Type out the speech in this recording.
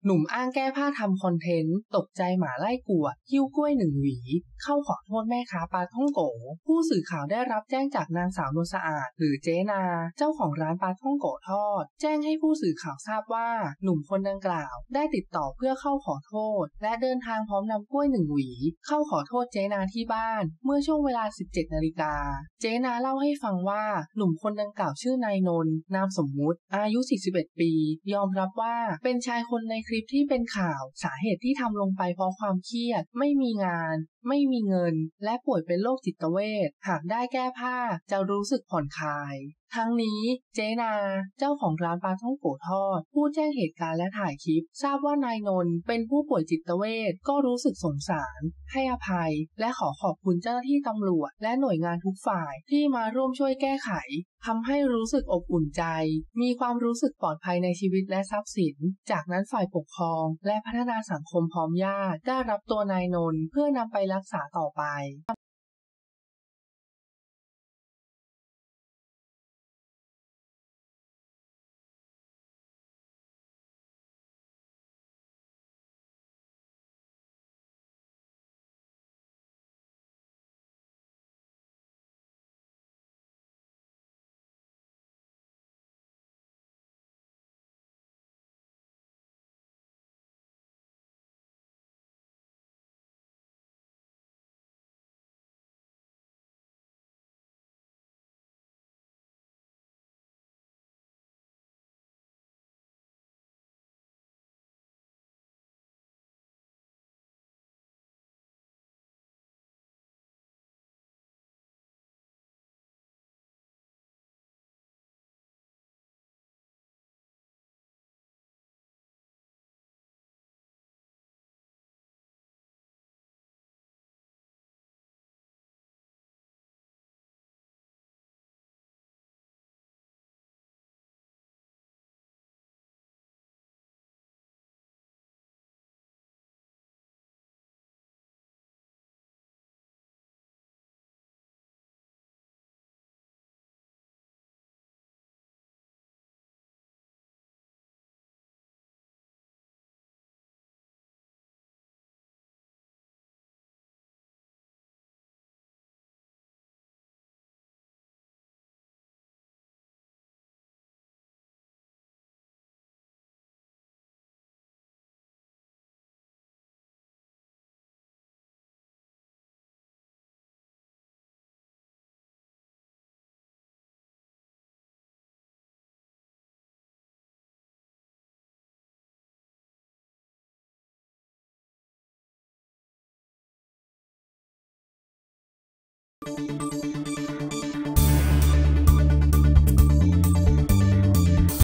หนุ่มอ้างแก้ผ้าทำคอนเทนต์ตกใจหมาไล่กวดหิ้วกล้วย1 หวีเข้าขอโทษแม่ค้าปลาท่องโกผู้สื่อข่าวได้รับแจ้งจากนางสาวนวลสะอาดหรือเจนาเจ้าของร้านปลาท่องโกทอดแจ้งให้ผู้สื่อข่าวทราบว่าหนุ่มคนดังกล่าวได้ติดต่อเพื่อเข้าขอโทษและเดินทางพร้อมนำกล้วย1 หวีเข้าขอโทษเจนาที่บ้านเมื่อช่วงเวลา 17 นาฬิกาเจนาเล่าให้ฟังว่าหนุ่มคนดังกล่าวชื่อนายนนท์นามสมมุติอายุ41 ปียอมรับว่าเป็นชายคนในคลิปที่เป็นข่าวสาเหตุที่ทำลงไปเพราะความเครียดไม่มีงานไม่มีเงินและป่วยเป็นโรคจิตเวชหากได้แก้ผ้าจะรู้สึกผ่อนคลายทั้งนี้เจนาเจ้าของร้านปลาท่องโกทอดผู้แจ้งเหตุการณ์และถ่ายคลิปทราบว่านายนนท์เป็นผู้ป่วยจิตเวชก็รู้สึกสงสารให้อภัยและขอขอบคุณเจ้าหน้าที่ตำรวจและหน่วยงานทุกฝ่ายที่มาร่วมช่วยแก้ไขทำให้รู้สึกอบอุ่นใจมีความรู้สึกปลอดภัยในชีวิตและทรัพย์สินจากนั้นฝ่ายปกครองและพัฒนาสังคมพร้อมญาติได้รับตัวนายนนท์เพื่อนำไปรักษาต่อไป